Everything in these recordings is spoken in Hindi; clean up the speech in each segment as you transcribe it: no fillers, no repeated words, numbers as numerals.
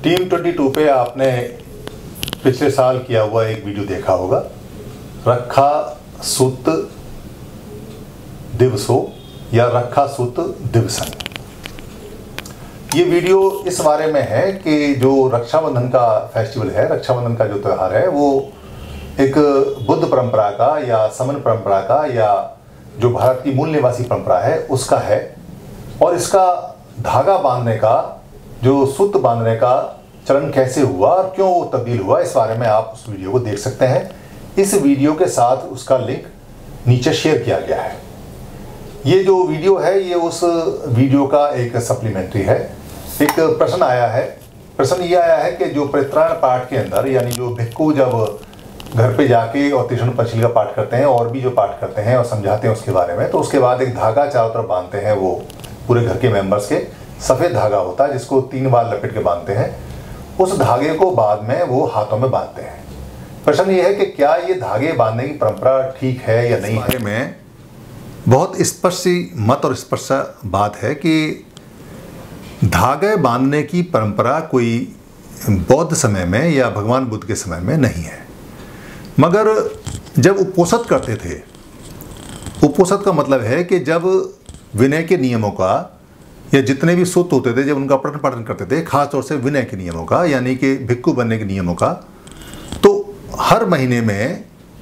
टीम 22 पे आपने पिछले साल किया हुआ एक वीडियो देखा होगा, रक्षा सूत दिवसों या रक्षा सूत दिवसन। ये वीडियो इस बारे में है कि जो रक्षाबंधन का फेस्टिवल है, रक्षाबंधन का जो त्यौहार है, वो एक बुद्ध परंपरा का या समन परंपरा का या जो भारत की मूल निवासी परंपरा है उसका है। और इसका धागा बांधने का, जो सूत बांधने का चलन कैसे हुआ और क्यों वो तब्दील हुआ, इस बारे में आप उस वीडियो को देख सकते हैं। इस वीडियो के साथ उसका लिंक नीचे शेयर किया गया है। ये जो वीडियो है ये उस वीडियो का एक सप्लीमेंट्री है। एक प्रश्न आया है, प्रश्न ये आया है कि जो परित्राण पाठ के अंदर, यानी जो भिक्खु जब घर पे जाके और तीक्ष्ण पंचशील का पाठ करते हैं और भी जो पाठ करते हैं और समझाते हैं उसके बारे में, तो उसके बाद एक धागा चारों तरफ बांधते हैं, वो पूरे घर के मेंबर्स के सफ़ेद धागा होता है जिसको 3 बार लपेट के बांधते हैं। उस धागे को बाद में वो हाथों में बांधते हैं। प्रश्न ये है कि क्या ये धागे बांधने की परंपरा ठीक है या नहीं है। में बहुत स्पष्ट सी मत और स्पष्ट बात है कि धागे बांधने की परंपरा कोई बौद्ध समय में या भगवान बुद्ध के समय में नहीं है। मगर जब उपोषित करते थे, उपोषित का मतलब है कि जब विनय के नियमों का या जितने भी सूत होते थे, जब उनका पठन पाठन करते थे, खास तौर से विनय के नियमों का, यानी कि भिक्खु बनने के नियमों का, तो हर महीने में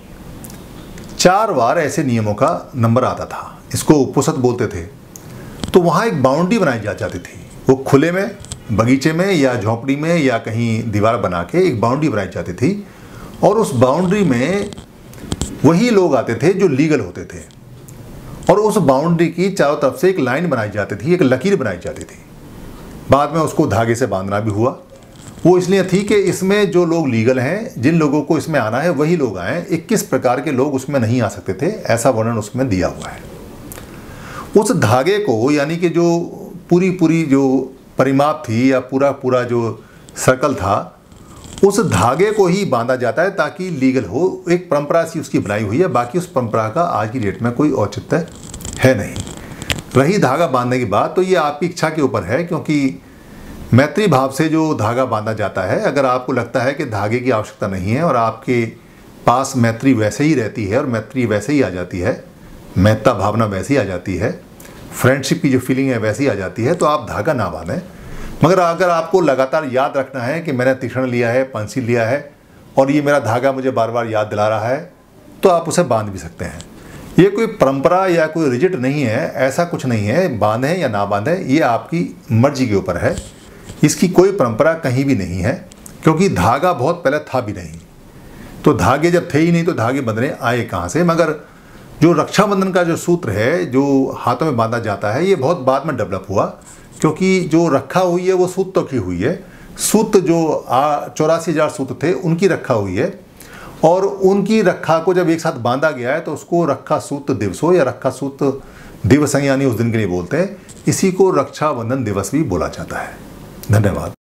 4 बार ऐसे नियमों का नंबर आता था। इसको उपोषित बोलते थे। तो वहाँ एक बाउंड्री बनाई जाती थी, वो खुले में, बगीचे में या झोंपड़ी में या कहीं दीवार बना के एक बाउंड्री बनाई जाती थी। और उस बाउंड्री में वही लोग आते थे जो लीगल होते थे। और उस बाउंड्री की चारों तरफ से एक लाइन बनाई जाती थी, एक लकीर बनाई जाती थी। बाद में उसको धागे से बांधना भी हुआ। वो इसलिए थी कि इसमें जो लोग लीगल हैं, जिन लोगों को इसमें आना है वही लोग आएँ, 21 प्रकार के लोग उसमें नहीं आ सकते थे, ऐसा वर्णन उसमें दिया हुआ है। उस धागे को, यानी कि जो पूरी जो परिमाप थी या पूरा जो सर्कल था, उस धागे को ही बांधा जाता है ताकि लीगल हो। एक परंपरा सी उसकी बनाई हुई है। बाकी उस परंपरा का आज की डेट में कोई औचित्य है नहीं। रही धागा बांधने की बात, तो ये आपकी इच्छा के ऊपर है, क्योंकि मैत्री भाव से जो धागा बांधा जाता है, अगर आपको लगता है कि धागे की आवश्यकता नहीं है और आपके पास मैत्री वैसे ही रहती है और मैत्री वैसे ही आ जाती है, मैत्ता भावना वैसे ही आ जाती है, फ्रेंडशिप की जो फीलिंग है वैसी आ जाती है, तो आप धागा ना बांधें। मगर अगर आपको लगातार याद रखना है कि मैंने तीक्ष्ण लिया है, पंचशील लिया है और ये मेरा धागा मुझे बार बार याद दिला रहा है, तो आप उसे बांध भी सकते हैं। ये कोई परंपरा या कोई रिजिड नहीं है, ऐसा कुछ नहीं है। बांधें या ना बांधें ये आपकी मर्जी के ऊपर है। इसकी कोई परंपरा कहीं भी नहीं है, क्योंकि धागा बहुत पहले था भी नहीं। तो धागे जब थे ही नहीं तो धागे बंधने आए कहाँ से। मगर जो रक्षाबंधन का जो सूत्र है, जो हाथों में बांधा जाता है, ये बहुत बाद में डेवलप हुआ, क्योंकि जो रखा हुई है वो सूत तो की हुई है। सूत जो 84,000 सूत थे उनकी रखा हुई है, और उनकी रखा को जब एक साथ बांधा गया है तो उसको रक्षा सूत दिवसों या रक्षा सूत दिवस यानी उस दिन के लिए बोलते हैं। इसी को रक्षाबंधन दिवस भी बोला जाता है। धन्यवाद।